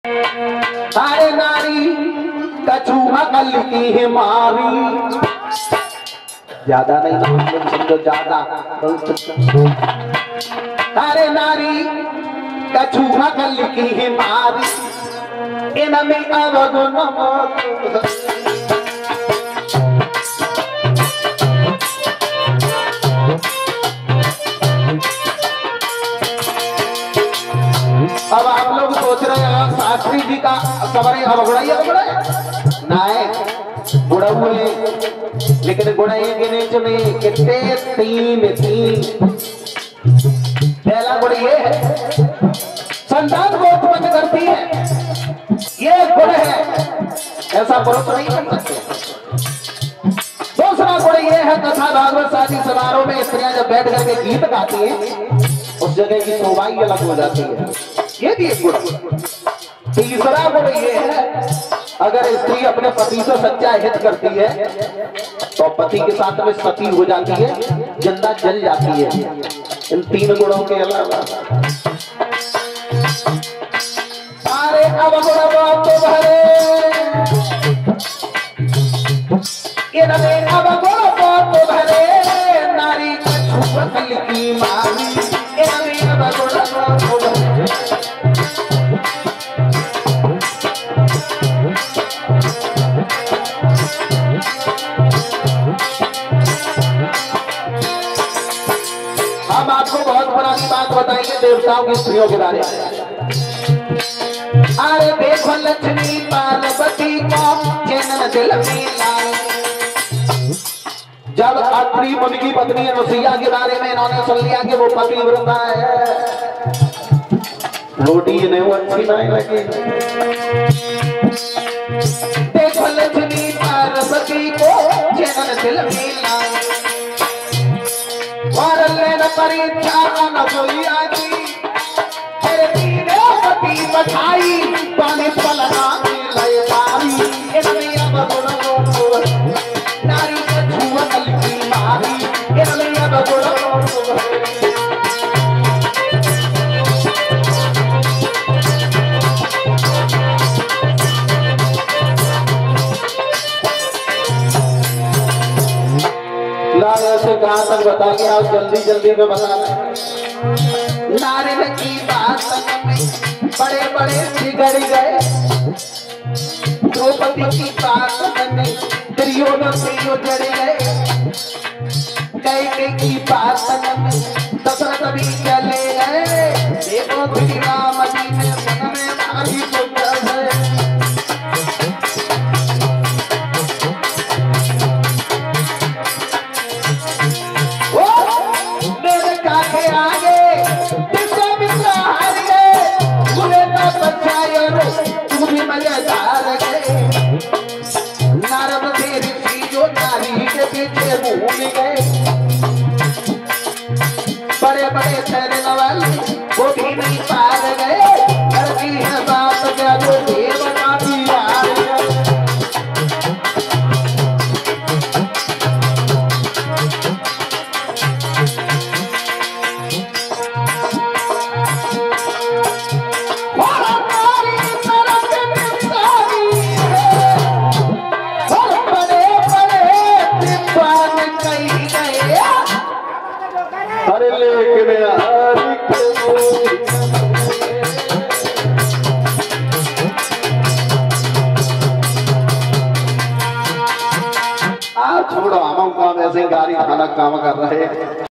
सारे नारी कछुआ कल की है मारी, ज्यादा नहीं ना समझो, ज्यादा। सारे नारी कछुआ कल की है मारी, इनमें अवगुण अब आप लोग सोच रहे हैं शास्त्री जी का सवरे अवगुड़ाई नहीं गुड़ा हुए, लेकिन गुड़ाई गिने चुने कितने तीन। पहला गुड़ ये है संतान को उत्पन्न करती है, ये गुण है, ऐसा पुरुष नहीं कर सकते। दूसरा गुण ये है कथा भागवत शादी समारोह में स्त्रियां जब बैठ करके गीत गाती हैं उस जगह की शोभाई अलग हो जाती है, ये भी एक गुण। तीसरा गुण ये है अगर स्त्री अपने पति से सच्चा हित करती है तो पति के साथ में सती हो जाती है, जिंदा जल जाती है। इन तीन गुणों के अलावा सारे अवगुण तो भरे, इनमें अवगुण तो भरे, नारी कछुआ कल की मारी, इनमें अवगुण तो भरे। हम आपको बहुत पुरानी बात बताएंगे देवताओं की स्त्रियों के बारे में। अरे देखो लक्ष्मी पार्वती को जन्म दिल में लाई, जब अत्रि मुनि की पत्नी अनुसुईया के बारे में इन्होंने सुन लिया कि वो पतिव्रता है, रोटी इन्हें वो अच्छी नहीं लगी। देखो लक्ष्मी पार्वती को जन्म दिल में लाई, परीक्षा अनुसुईया की फिर तीनों पति बठाई, पानी पलना में लय पारी, इनमें अवगुण तो नारी कछुआ कल की मारी, इनमें अवगुण तो से कहां तक बताएंगे आप, जल्दी में बता रहे। नारी की बात में बड़े बड़े बिगड़ गए, द्रौपदी की बात में दुर्योधन से उजड़ गए, कैकेयी की बात में दशरथ भी चले गए, देखो श्री राम जी ने मन में भारी पुत्र है। नारद थे ऋषि जो नारी के पीछे भूल गए, बड़े बड़े ठहरे वाले वो भी नहीं पार गए, करती है बात क्या जो देवता भी हार गए। अरे लेकिन छोड़ो, हम ऐसे गाड़ी खाना काम कर रहे हैं।